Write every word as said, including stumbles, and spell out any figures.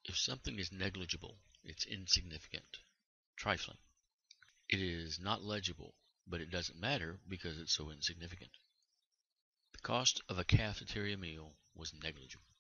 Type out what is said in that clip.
If something is negligible, it's insignificant, trifling. It is not legible, but it doesn't matter because it's so insignificant. The cost of a cafeteria meal was negligible.